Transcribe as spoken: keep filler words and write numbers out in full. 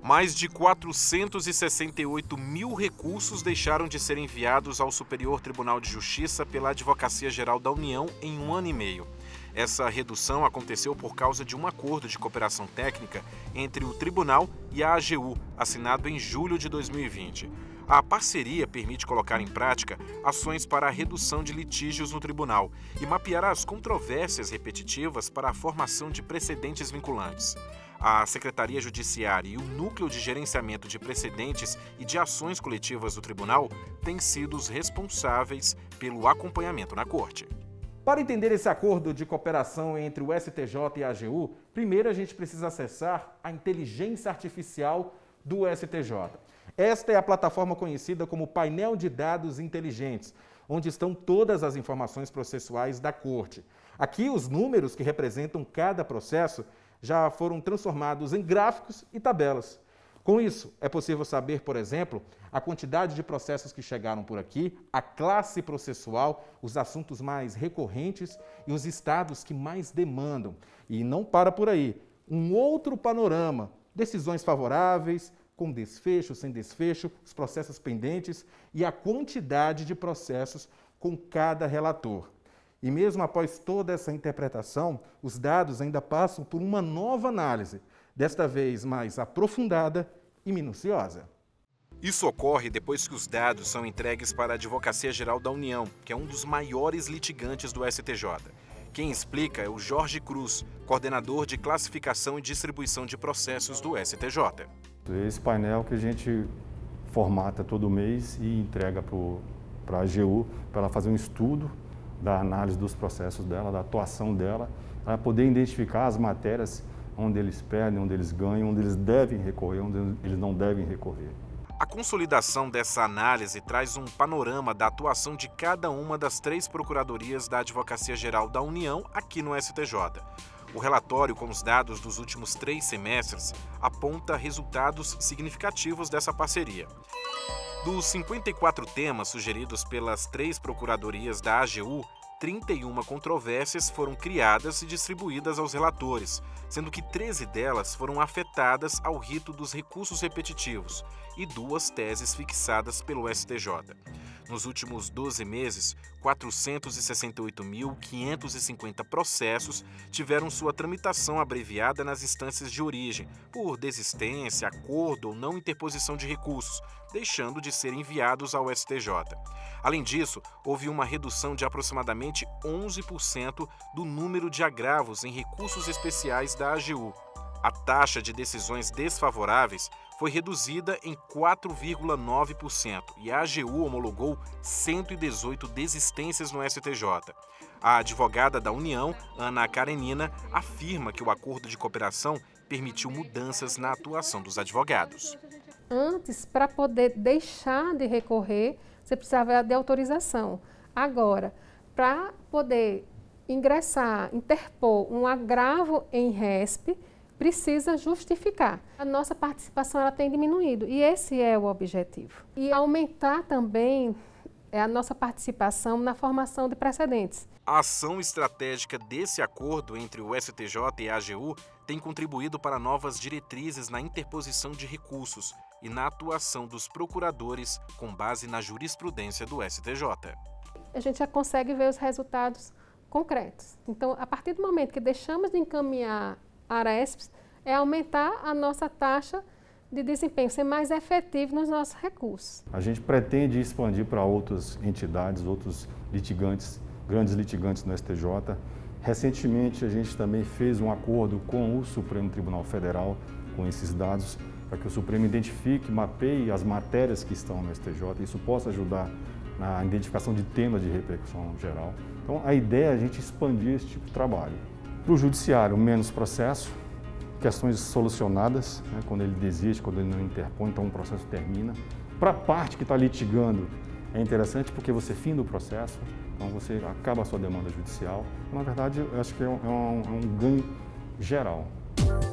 Mais de quatrocentos e sessenta e oito mil recursos deixaram de ser enviados ao Superior Tribunal de Justiça pela Advocacia Geral da União em um ano e meio. Essa redução aconteceu por causa de um acordo de cooperação técnica entre o Tribunal e a A G U, assinado em julho de dois mil e vinte. A parceria permite colocar em prática ações para a redução de litígios no tribunal e mapear as controvérsias repetitivas para a formação de precedentes vinculantes. A Secretaria Judiciária e o Núcleo de Gerenciamento de Precedentes e de Ações Coletivas do Tribunal têm sido os responsáveis pelo acompanhamento na Corte. Para entender esse acordo de cooperação entre o S T J e a A G U, primeiro a gente precisa acessar a inteligência artificial do S T J. Esta é a plataforma conhecida como Painel de Dados Inteligentes, onde estão todas as informações processuais da Corte. Aqui, os números que representam cada processo já foram transformados em gráficos e tabelas. Com isso, é possível saber, por exemplo, a quantidade de processos que chegaram por aqui, a classe processual, os assuntos mais recorrentes e os estados que mais demandam. E não para por aí. Um outro panorama, decisões favoráveis, com desfecho, sem desfecho, os processos pendentes e a quantidade de processos com cada relator. E mesmo após toda essa interpretação, os dados ainda passam por uma nova análise, desta vez mais aprofundada e minuciosa. Isso ocorre depois que os dados são entregues para a Advocacia Geral da União, que é um dos maiores litigantes do S T J. Quem explica é o Jorge Cruz, coordenador de classificação e distribuição de processos do S T J. Esse painel que a gente formata todo mês e entrega para a A G U para ela fazer um estudo da análise dos processos dela, da atuação dela, para poder identificar as matérias onde eles perdem, onde eles ganham, onde eles devem recorrer, onde eles não devem recorrer. A consolidação dessa análise traz um panorama da atuação de cada uma das três procuradorias da Advocacia Geral da União aqui no S T J. O relatório com os dados dos últimos três semestres aponta resultados significativos dessa parceria. Dos cinquenta e quatro temas sugeridos pelas três procuradorias da A G U, trinta e uma controvérsias foram criadas e distribuídas aos relatores, sendo que treze delas foram afetadas ao rito dos recursos repetitivos e duas teses fixadas pelo S T J. Nos últimos doze meses, quatrocentos e sessenta e oito mil, quinhentos e cinquenta processos tiveram sua tramitação abreviada nas instâncias de origem, por desistência, acordo ou não interposição de recursos, deixando de ser enviados ao S T J. Além disso, houve uma redução de aproximadamente onze por cento do número de agravos em recursos especiais da A G U. A taxa de decisões desfavoráveis foi reduzida em quatro vírgula nove por cento e a A G U homologou cento e dezoito desistências no S T J. A advogada da União, Ana Karenina, afirma que o acordo de cooperação permitiu mudanças na atuação dos advogados. Antes, para poder deixar de recorrer, você precisava de autorização. Agora, para poder ingressar, interpor um agravo em R E S P, precisa justificar. A nossa participação ela tem diminuído e esse é o objetivo. E aumentar também a nossa participação na formação de precedentes. A ação estratégica desse acordo entre o S T J e a A G U tem contribuído para novas diretrizes na interposição de recursos e na atuação dos procuradores com base na jurisprudência do S T J. A gente já consegue ver os resultados concretos. Então, a partir do momento que deixamos de encaminhar ARESPs, é aumentar a nossa taxa de desempenho, ser mais efetivo nos nossos recursos. A gente pretende expandir para outras entidades, outros litigantes, grandes litigantes no S T J. Recentemente, a gente também fez um acordo com o Supremo Tribunal Federal, com esses dados, para que o Supremo identifique, mapeie as matérias que estão no S T J. Isso possa ajudar na identificação de temas de repercussão geral. Então, a ideia é a gente expandir esse tipo de trabalho. Para o judiciário, menos processo, questões solucionadas, né, quando ele desiste, quando ele não interpõe, então o processo termina. Para a parte que está litigando, é interessante porque você finda o processo, então você acaba a sua demanda judicial. Na verdade, eu acho que é um, é um, é um ganho geral.